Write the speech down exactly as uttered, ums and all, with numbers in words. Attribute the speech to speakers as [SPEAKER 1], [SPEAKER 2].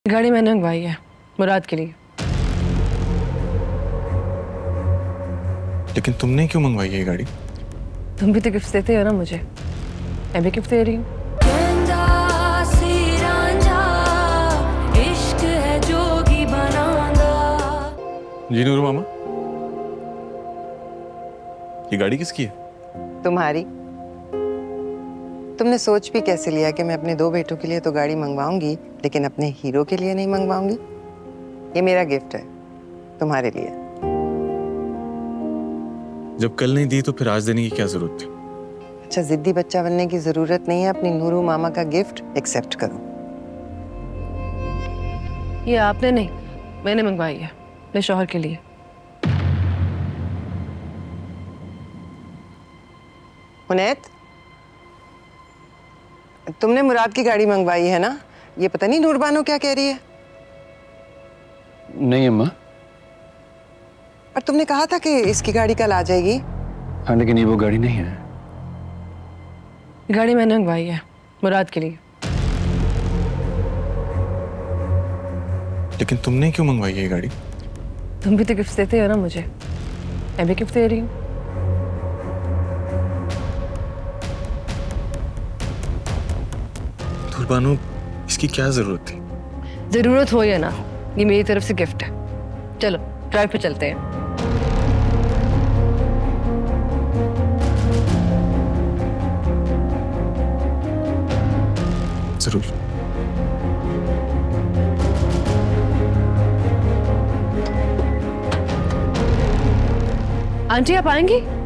[SPEAKER 1] गाड़ी मैंने मंगवाई है मुराद के लिए।
[SPEAKER 2] लेकिन तुमने क्यों मंगवाई है ये गाड़ी?
[SPEAKER 1] तुम भी तो गिफ्ट देते हो ना मुझे, मैं भी गिफ्ट दे रही हूँ।
[SPEAKER 2] जी नूरू मामा, ये गाड़ी किसकी है?
[SPEAKER 3] तुम्हारी। तुमने सोच भी कैसे लिया कि मैं अपने दो बेटों के लिए तो गाड़ी मंगवाऊंगी लेकिन अपने हीरो के लिए नहीं मंगवाऊंगी? ये मेरा गिफ्ट है तुम्हारे लिए।
[SPEAKER 2] जब कल नहीं दी तो फिर आज देने की क्या जरूरत थी?
[SPEAKER 3] अच्छा, जिद्दी बच्चा बनने की जरूरत नहीं है। अपनी नूरू मामा का गिफ्ट एक्सेप्ट करो।
[SPEAKER 1] ये आपने नहीं, मैंने मंगवाई है अपने शौहर के लिए।
[SPEAKER 3] मुनैत, तुमने मुराद की गाड़ी मंगवाई है ना? ये पता नहीं नूरबानो क्या कह रही है।
[SPEAKER 4] नहीं अम्मा।
[SPEAKER 3] पर तुमने कहा था कि इसकी गाड़ी कल आ जाएगी।
[SPEAKER 4] हाँ, लेकिन ये वो गाड़ी नहीं है।
[SPEAKER 1] गाड़ी मैंने मंगवाई है मुराद के लिए।
[SPEAKER 2] लेकिन तुमने क्यों मंगवाई है ये गाड़ी?
[SPEAKER 1] तुम भी तो गिफ्ट देते हो ना मुझे, मैं भी गिफ्ट दे रही हूँ।
[SPEAKER 2] नूरबानो, इसकी क्या जरूरत थी?
[SPEAKER 1] जरूरत हो या ना, ये मेरी तरफ से गिफ्ट है। चलो ड्राइव पे चलते हैं।
[SPEAKER 2] जरूर।
[SPEAKER 1] आंटी आप आएंगी?